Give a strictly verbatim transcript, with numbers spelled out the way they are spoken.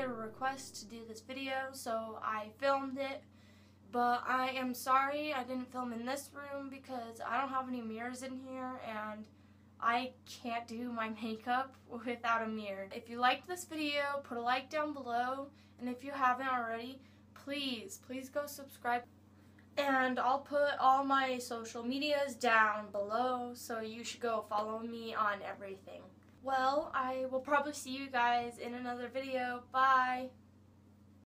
a request to do this video, so I filmed it. But I am sorry I didn't film in this room because I don't have any mirrors in here and I can't do my makeup without a mirror. If you liked this video, put a like down below, and if you haven't already, please, please go subscribe. And I'll put all my social medias down below, so you should go follow me on everything. Well, I will probably see you guys in another video. Bye!